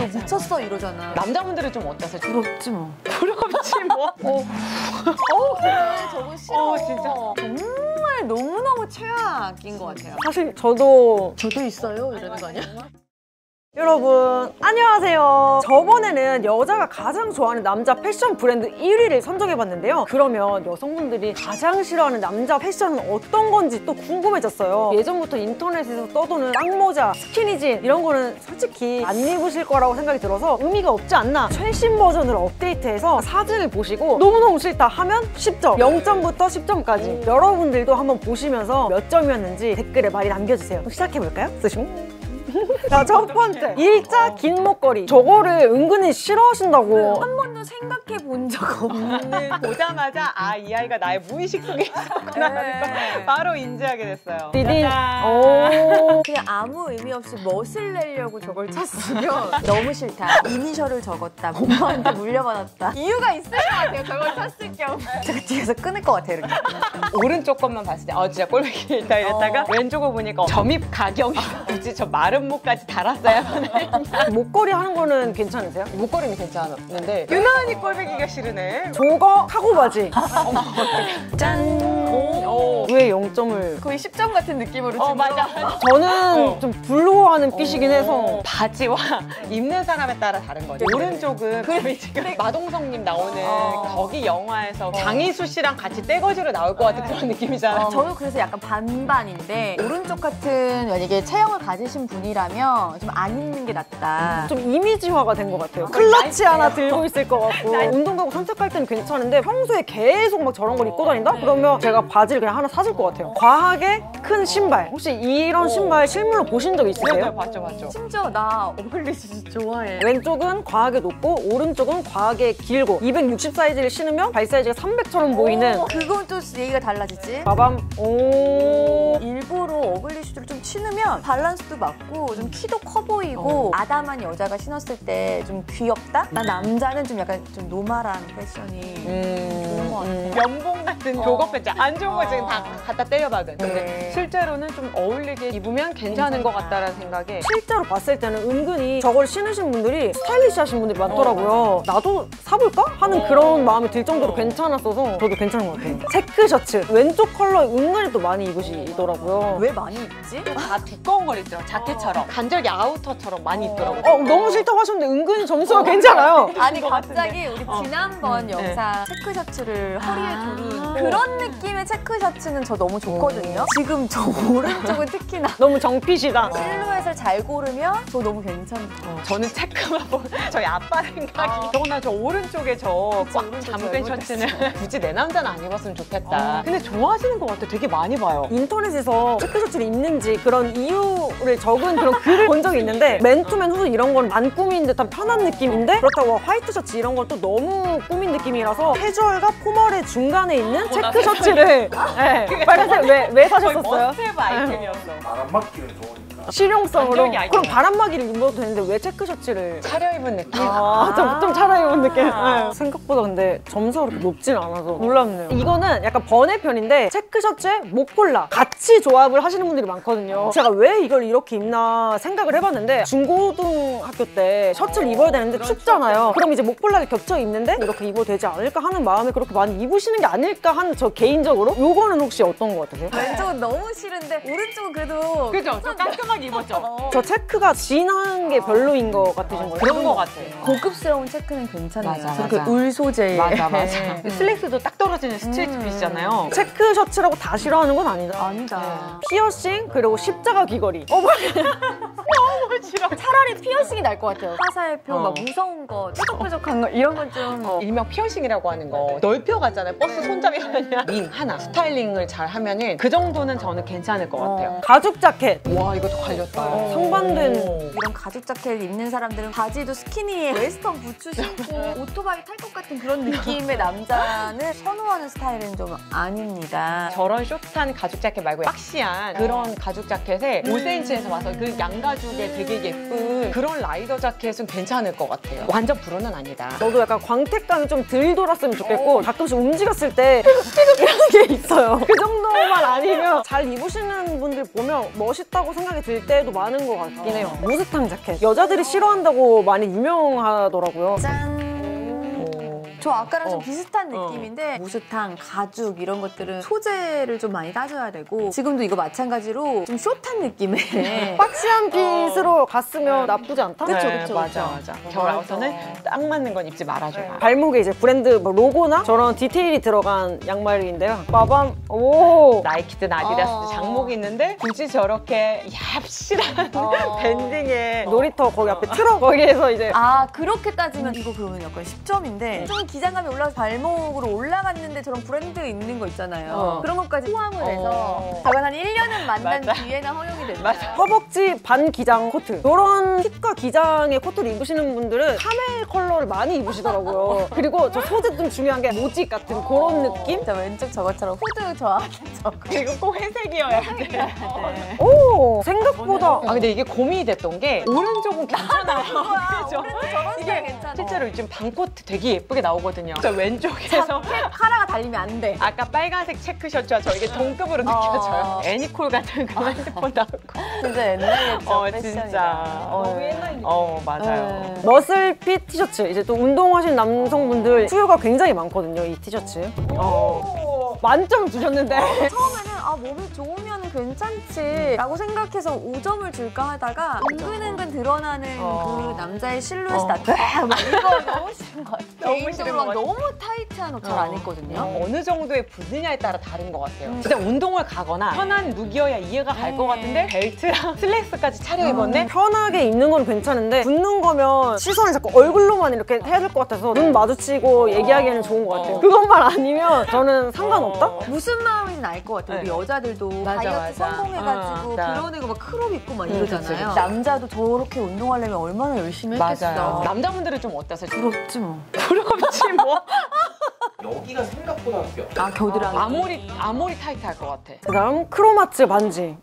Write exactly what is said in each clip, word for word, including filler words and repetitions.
미쳤어 이러잖아. 남자분들은 좀 어떠세요? 부럽지 뭐. 부럽지 뭐. 어, 어 그래 저거 싫어. 어, 진짜. 정말 너무너무 최악인 것 같아요. 사실 저도 저도 있어요 이러는 거 아니야? 여러분 안녕하세요. 저번에는 여자가 가장 좋아하는 남자 패션 브랜드 일 위를 선정해봤는데요. 그러면 여성분들이 가장 싫어하는 남자 패션은 어떤 건지 또 궁금해졌어요. 예전부터 인터넷에서 떠도는 쌍모자, 스키니진 이런 거는 솔직히 안 입으실 거라고 생각이 들어서 의미가 없지 않나. 최신 버전을 업데이트해서 사진을 보시고 너무너무 싫다 하면 십 점, 영 점부터 십 점까지 여러분들도 한번 보시면서 몇 점이었는지 댓글에 많이 남겨주세요. 그럼 시작해볼까요? 쓰시고 자, 첫 번째 일자 긴 목걸이. 저거를 은근히 싫어하신다고. 한 번도 생각해 본 적 없는. 보자마자 아, 이 아이가 나의 무의식 속에 있었구나 하는 걸 바로 인지하게 됐어요. 디딘. 짜잔. 오. 그냥 아무 의미 없이 멋을 내려고 저걸 찼으면 너무 싫다. 이니셜을 적었다. 엄마한테 물려받았다. 이유가 있을 것 같아요. 저걸 찼을 경우. 제가 뒤에서 끊을 것 같아요. 이렇게. 오른쪽 것만 봤을 때 아 진짜 꼴보기 있다 이랬다가 어. 왼쪽을 보니까 점입 가경이 굳이 저 마른 목까지 달았어야 하네. 목걸이 하는 거는 괜찮으세요? 목걸이는 괜찮았는데 유난히 꼴보기가 싫으네. 저거 카고 바지. 짠. 오. 왜 영 점을? 거의 십 점 같은 느낌으로. 어 맞아. 저는 어. 좀 불로하는 핏이긴 해서. 바지와 입는 사람에 따라 다른 거죠. 오른쪽은 거의 지금 마동석님 나오는 어. 거기 영화에서 장희수 씨랑 같이 떼거지로 나올 것 같은 그런 느낌이잖아요. 어, 저도 그래서 약간 반반인데 오른쪽 같은 만약에 체형을 가지신 분이라면 좀 안 입는 게 낫다. 좀 이미지화가 된 것 같아요. 클러치 하나 들고 있을 것 같고. 운동가고 산책할 때는 괜찮은데 평소에 계속 막 저런 걸 입고 다닌다? 그러면 제가 바지를 그냥 하나 사줄 것 같아요. 과하게 큰 신발. 혹시 이런 신발 실물로 보신 적 네, 있으세요? 맞죠, 맞죠. 심지어 나 어글리시 좋아해. 왼쪽은 과하게 높고 오른쪽은 과하게 길고 이백육십 사이즈를 신으면 발 사이즈가 삼백처럼 보이는. 오, 그건 또 얘기가 달라지지. 빠밤. 오. 일부러 어글리 슈즈를 좀 신으면 밸런스도 맞고 좀 키도 커 보이고 아담한 여자가 신었을 때 좀 귀엽다? 나 남자는 좀 약간 좀 노멀한 패션이 좋은 것 같아. 음, 면봉 같은 어. 교거 패션 안 좋은 거 지금 어. 다 갖다 때려박은. 근데 네. 실제로는 좀 어울리게 입으면 괜찮은 것 같다라는 생각에 실제로 봤을 때는 은근히 저걸 신으신 분들이 스타일리시하신 분들이 많더라고요. 나도 사볼까? 하는 그런 마음이 들 정도로 괜찮았어서 저도 괜찮은 것 같아요. 체크 셔츠. 왼쪽 컬러 은근히 또 많이 입으시더라고요. 왜 많이 입지? 다 두꺼운 걸 입죠. 자켓처럼. 간절기 아우터처럼 많이 입더라고요. 어, 너무 싫다고 하셨는데 은근히 점수가 괜찮아요. 아니 갑자기 우리 지난번 음, 영상 체크 셔츠를 허리에 아. 두르는 그런 느낌의 체크 셔츠는 저 너무 좋거든요. 지금 저 오른쪽은 특히나 너무 정핏이다. 실루엣을 잘 고르면 저 너무 괜찮다. 저는 체크만 보면 저희 아빠 생각이 더구나 저 오른쪽에 저 꽉 잠근 셔츠는 굳이 내 남자는 안 입었으면 좋겠다. 근데 좋아하시는 것 같아요. 되게 많이 봐요. 인터넷에서 체크 셔츠를 입는지 그런 이유를 적은 그런 글을 본 적이 있는데 맨투맨 후드 이런 건 안 꾸민 듯한 편한 느낌인데 그렇다고 화이트 셔츠 이런 건 또 너무 꾸민 느낌이라서 캐주얼과 포멀의 중간에 있는 체크 셔츠를 네, 빨간색 왜, 왜 사셨었어요? 머스테이브 아이템이었어. 바람 맞기는 좋으니까. 실용성으로? 간절기 아이템. 그럼 바람막이를 입어도 되는데 왜 체크 셔츠를? 차려입은 느낌? 아, 좀, 좀 차려입은 느낌. 네. 생각보다 근데 점수가 그렇게 높진 않아서 놀랍네요. 이거는 약간 번외편인데 체크 셔츠에 목폴라 같이 조합을 하시는 분들이 많거든요. 제가 왜 이걸 이렇게 입나 생각을 해봤는데 중고등학교 때 셔츠를 입어야 되는데 춥잖아요. 그럼 이제 목폴라를 겹쳐 입는데 이렇게 입어도 되지 않을까 하는 마음에 그렇게 많이 입으시는 게 아닐까 하는 저 개인적으로 요거는 혹시 어떤 거 같으세요? 왼쪽은 너무 싫은데 오른쪽은 그래도 그죠? 좀 깔끔하게 입었죠? 어. 저 체크가 진한 게 별로인 것 같으신 거예요? 그런 것 같아요. 고급스러운 체크는 괜찮아요. 맞아, 그 맞아. 울 소재. 맞아, 맞아. 네. 슬랙스도 딱 떨어지는 스트레이트 음. 핏이잖아요. 체크 셔츠라고 다 싫어하는 건 아니다. 아니다. 피어싱 그리고 십자가 귀걸이. 어, 너무 싫어. 차라리 피어싱이 날 것 같아요. 화살표, 어. 막 무서운 거, 뾰족뾰족한 거 이런 건 좀. 어, 일명 피어싱이라고 하는 거 넓혀가잖아요. 버스 손잡이 하냐 링 하나 스타일링을 잘 하면은 그 정도는 저는 괜찮을 것 같아요. 가죽 자켓. 와 이것도 갈렸다. 어, 상반된. 이런 가죽 자켓 입는 사람들은 바지도 스키니에 웨스턴 부츠 신고 오토바이 탈 것 같은 그런 느낌의 남자는 선호하는 스타일은 좀 아닙니다. 저런 숏한 가죽 자켓 말고 박시한 그런 가죽 자켓에 오 센티미터에서 와서 그 양가죽에 되게 예쁜 그런 라이더 자켓은 괜찮을 것 같아요. 완전 불어는 아니다. 저도 약간 광택감이 좀 덜 돌았으면 좋겠고 가끔씩 움직였을 때 이런 게 있어요. 그 정도만 아니면 잘 입으시는 분들 보면 멋있다고 생각이 입으실 때도 많은 것 같긴 해요. 무스탕 자켓. 여자들이 싫어한다고 많이 유명하더라고요. 짠. 저 아까랑 좀 어. 비슷한 느낌인데 무스탕, 가죽 이런 것들은 소재를 좀 많이 따져야 되고 지금도 이거 마찬가지로 좀 숏한 느낌의 박시한 핏으로 갔으면 나쁘지 않다? 그쵸, 네, 그쵸, 맞아, 그쵸. 맞아. 겨울 아우터는 딱 맞는 건 입지 말아줘요. 발목에 이제 브랜드 뭐 로고나 저런 디테일이 들어간 양말인데요. 빠밤. 오. 나이키든 아디다스든 어. 장목이 있는데 굳이 저렇게 얍실한 어. 밴딩에 놀이터 거기 앞에 트럭 거기에서 이제 아 그렇게 따지면 이거 그러면 약간 십 점인데 좀 기장감이 올라서 발목으로 올라갔는데 저런 브랜드 있는 거 있잖아요. 어. 그런 것까지 포함을 해서 어. 저건 한 일 년은 만난 맞아. 뒤에나 허용이 된다. 맞아. 허벅지 반 기장 코트. 이런 핏과 기장의 코트를 입으시는 분들은 카멜 컬러를 많이 입으시더라고요. 그리고 저 소재 좀 중요한 게 모직 같은 그런 느낌? 진짜 왼쪽 저것처럼 후드 저한테 저거. 그리고 꼭 회색이어야 돼. 네. 오, 생각보다 아 근데 이게 고민이 됐던 게 오른쪽은 괜찮아요. 그죠? 오른쪽 저런 스타일 괜찮아. 실제로 요즘 반코트 되게 예쁘게 나오거든요. 저 왼쪽에서 카라가 달리면 안 돼. 아까 빨간색 체크 셔츠와 저 이게 동급으로 느껴져요. 애니콜 같은 그런 핸드폰 나오고. 진짜 옛날이었죠. 어 패션이다. 진짜. 어, 어 맞아요. 네. 머슬핏 티셔츠. 이제 또 운동하시는 남성분들 수요가 굉장히 많거든요, 이 티셔츠. 어. 만점 주셨는데. 처음에는 아 몸이 좋으면 괜찮지 라고 생각해서 오 점을 줄까 하다가 은근은근 드러나는 어. 그 남자의 실루엣이 어. 나타나 막 이거 너무 싫은 것 같아요. 너무 개인적으로 싫은 것 같아. 너무 타이트한 옷 잘 안 입거든요. 어, 어느 정도에 붙느냐에 따라 다른 것 같아요. 진짜 운동을 가거나 편한 룩이어야 이해가 갈 것 네. 같은데 벨트랑 슬랙스까지 차려입었네? 편하게 입는 건 괜찮은데 붙는 거면 시선이 자꾸 얼굴로만 이렇게 해야 될 것 같아서 눈 마주치고 얘기하기에는 좋은 것 같아요. 그것만 아니면 저는 상관없다? 무슨 마음인지 알 것 같아요. 우리 네. 여자들도 맞아, 다이어트 맞아. 성공해가지고 어, 나. 그러내고 막 크롭 입고 막 응, 이러잖아요. 그치, 그치. 남자도 저렇게 운동하려면 얼마나 열심히 했겠어. 맞아요. 남자분들은 좀 어떠세요? 부럽지 뭐. 부럽지 뭐. 여기가 생각보다 껴. 아 겨드랑이. 아무리 아무리 타이트할 것 같아. 그다음 크로마츠 반지.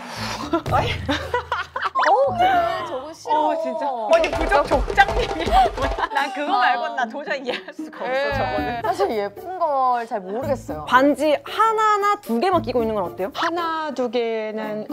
어 그래 저거 싫어. 어 진짜. 어디 부적 족장님이야. 난 그거 말고 나 도저히 이해할 수가 없어 저거는. 사실 예쁜 걸 잘 모르겠어요. 반지 하나나 두 개만 끼고 있는 건 어때요? 하나 두 개는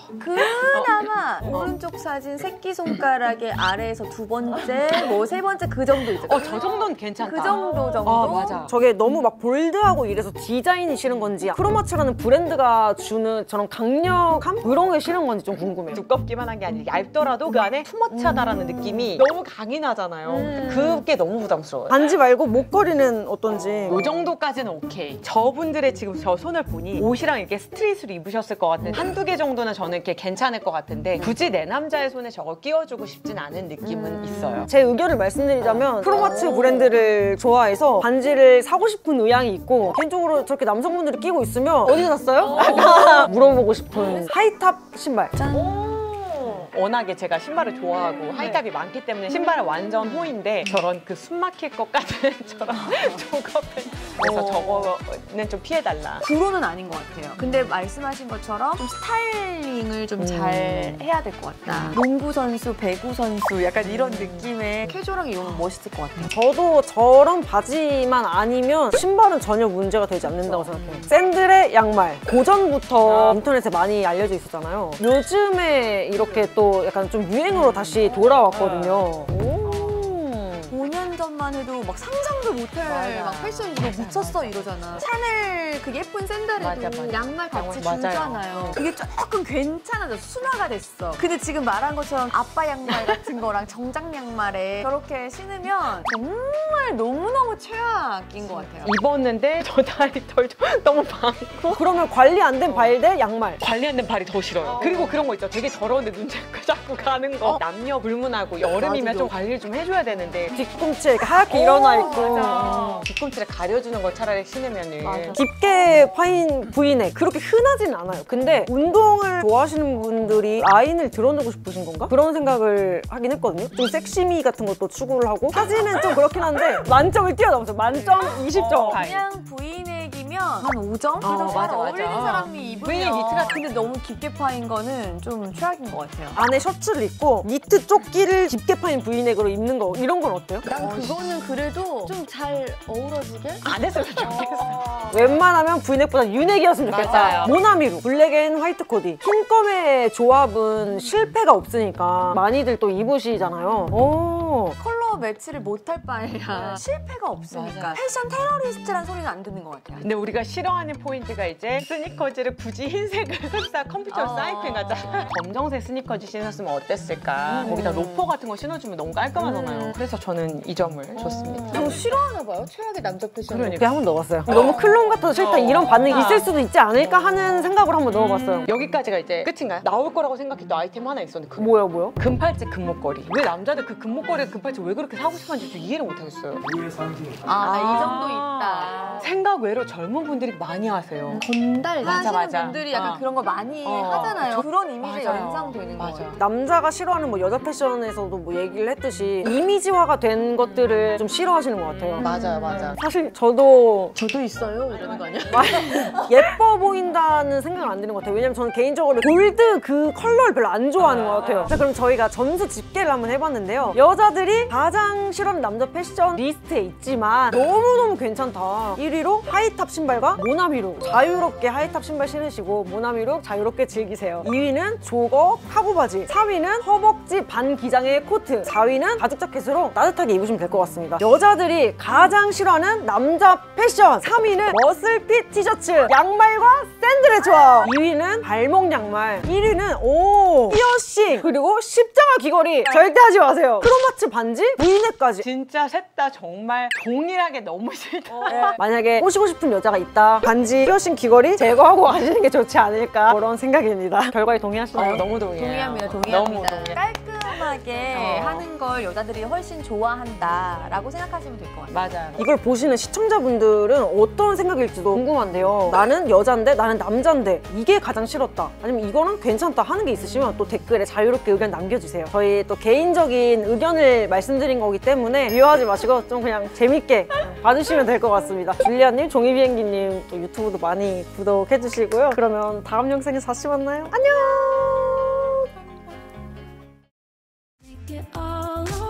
그나마 오른쪽 사진 새끼손가락의 아래에서 두 번째, 뭐 세 번째 그 정도 있죠. 어 저 정도는 괜찮다. 그 정도 정도. 어 맞아. 저게 너무 막 볼드하고 이래서 디자인이 싫은 건지 크로마츠라는 브랜드가 주는 저런 강력함? 그런 게 싫은 건지 좀 궁금해요. 두껍기만 한 게 아니라 얇더라도 그 안에 투머치하다라는 느낌이 너무 강이 나잖아요. 음. 그게 너무 부담스러워요. 반지 말고 목걸이는 어떤지. 요 정도까지는 오케이. 저분들의 지금 저 손을 보니 옷이랑 이렇게 스트릿으로 입으셨을 것 같은 한두 개 정도는 저는 이렇게 괜찮을 것 같은데 굳이 내 남자의 손에 저걸 끼워주고 싶진 않은 느낌은 있어요. 제 의견을 말씀드리자면 크로마츠 브랜드를 좋아해서 반지를 사고 싶은 의향이 있고 개인적으로 저렇게 남성분들이 끼고 있으면 어디서 샀어요? 약간 물어보고 싶은 하이탑 신발. 워낙에 제가 신발을 좋아하고 하이탑이 많기 때문에 신발은 완전 호인데 저런 그 숨 막힐 것 같은 저런 조거팬 그래서 저거는 좀 피해달라. 구로는 아닌 것 같아요. 근데 말씀하신 것처럼 좀 스타일링을 좀 잘 해야 될 것 같다. 농구 선수, 배구 선수 약간 이런 느낌의 캐주얼하게 입으면 멋있을 것 같아요. 저도 저런 바지만 아니면 신발은 전혀 문제가 되지 않는다고 생각해요. 샌들의 양말. 고전부터 인터넷에 많이 알려져 있었잖아요. 요즘에 이렇게 또 약간 좀 유행으로 다시 돌아왔거든요. 오 년 전만 해도 막 상상도 못할 맞아. 막 패션이 너 미쳤어 이러잖아. 샤넬 그 예쁜 샌들에도 맞아, 맞아. 양말 같이 맞아요. 주잖아요. 그게 조금 괜찮아져. 순화가 됐어. 근데 지금 말한 것처럼 아빠 양말 같은 거랑 정장 양말에 저렇게 신으면 정말 너무너무 최악인 것 같아요. 입었는데 저 다리 덜 너무 많고 그러면 관리 안 된 발 대 양말. 관리 안 된 발이 더 싫어요. 그리고 그런 거 있죠. 되게 더러운데 눈 자꾸 자꾸 가는 거. 남녀 불문하고 여름이면 맞아. 좀 관리를 좀 해줘야 되는데 뒤꿈치에 이렇게 하얗게 일어나 있고. 맞아. 뒤꿈치를 가려주는 걸 차라리 신으면은 맞아. 깊게 파인 V넥 그렇게 흔하진 않아요. 근데 운동을 좋아하시는 분들이 라인을 드러내고 싶으신 건가? 그런 생각을 하긴 했거든요. 좀 섹시미 같은 것도 추구를 하고 사진은 좀 그렇긴 한데 만점을 뛰어넘었어요. 만점 이십 점. 어, 그냥 브이넥이면 점이면 한 오 점? 그래서 잘 맞아, 어울리는 맞아. 사람이 입으면 V 니트가 근데 너무 깊게 파인 거는 좀 최악인 것 같아요. 안에 셔츠를 입고 니트 조끼를 깊게 파인 브이넥으로 입는 거 이런 건 어때요? 난 그거는 그래도 좀 잘 어우러지게? 안 했으면 좋겠어. 웬만하면 브이넥보다 유넥이었으면 좋겠다. 맞아요. 모나미루, 블랙 앤 화이트 코디. 흰검의 조합은 실패가 없으니까 많이들 또 입으시잖아요. 오. 컬러 매치를 못할 바에야 실패가 없으니까 맞아. 패션 테러리스트란 소리는 안 듣는 것 같아요. 근데 우리가 싫어하는 포인트가 이제 스니커즈를 굳이 흰색을 흡사 컴퓨터로 어. 사이핑하자. 검정색 스니커즈 신었으면 어땠을까? 거기다 로퍼 같은 거 신어주면 너무 깔끔하잖아요. 그래서 저는 이 점을 줬습니다. 좀 싫어하나 봐요? 최악의 남자 패션. 이렇게 한번 넣어봤어요. 너무 클론 같아서 싫다 이런 반응이 있을 수도 있지 않을까 하는 생각으로 한번 넣어봤어요. 여기까지가 이제 끝인가요? 나올 거라고 생각했던 아이템 하나 있었는데 그게 뭐야 뭐야? 금팔찌 금목걸이. 왜 남자들 그 금목걸이 금팔찌 왜 그렇게 사고 싶었는지 좀 이해를 못하겠어요. 우의 상징. 아, 나 아. 이 정도 있다. 생각 외로 젊은 분들이 많이 하세요. 건달 맞아, 하시는 맞아. 분들이 약간 어. 그런 거 많이 어. 하잖아요. 그런 이미지가 맞아요. 연상되는 맞아요. 거예요. 남자가 싫어하는 뭐 여자 패션에서도 뭐 얘기를 했듯이 이미지화가 된 것들을 좀 싫어하시는 것 같아요. 맞아요, 맞아요. 사실 저도 저도 있어요 이러는 거 아니야? 예뻐 보인다는 생각은 안 드는 것 같아요. 왜냐면 저는 개인적으로 골드 그 컬러를 별로 안 좋아하는 것 같아요. 자, 그럼 저희가 점수 집계를 한번 해봤는데요. 여자들이 가장 싫어하는 남자 패션 리스트에 있지만 너무너무 괜찮다. 일 위로 하이탑 신발과 모나미룩. 자유롭게 하이탑 신발 신으시고 모나미룩 자유롭게 즐기세요. 이 위는 조거 카고 바지. 삼 위는 허벅지 반 기장의 코트. 사 위는 가죽 자켓으로 따뜻하게 입으시면 될 것 같습니다. 여자들이 가장 싫어하는 남자 패션. 삼 위는 머슬핏 티셔츠, 양말과 샌들의 조합. 이 위는 발목 양말. 일 위는 오 피어싱 그리고 십자가 귀걸이. 절대 하지 마세요. 크로마츠 반지, 브이넥까지. 진짜 셋 다 정말 동일하게 너무 싫다. 만약에 꼬시고 싶은 여자가 있다. 반지, 피어싱, 귀걸이 제거하고 가시는 게 좋지 않을까 그런 생각입니다. 결과에 동의하시나요? 어, 너무 동의해요. 동의합니다, 동의합니다. 너무 동의해. 깔끔하게 어. 하는 걸 여자들이 훨씬 좋아한다라고 생각하시면 될 것 같아요. 맞아요. 이걸 보시는 시청자분들은 어떤 생각일지도 궁금한데요. 나는 여잔데 나는 남잔데 이게 가장 싫었다. 아니면 이거는 괜찮다 하는 게 있으시면 또 댓글에 자유롭게 의견 남겨주세요. 저희 또 개인적인 의견을 말씀드린 거기 때문에 미워하지 마시고 좀 그냥 재밌게 봐주시면 될 것 같습니다. 줄리아님, 종이비행기님 또 유튜브도 많이 구독해주시고요. 그러면 다음 영상에서 다시 만나요. 안녕! Make it all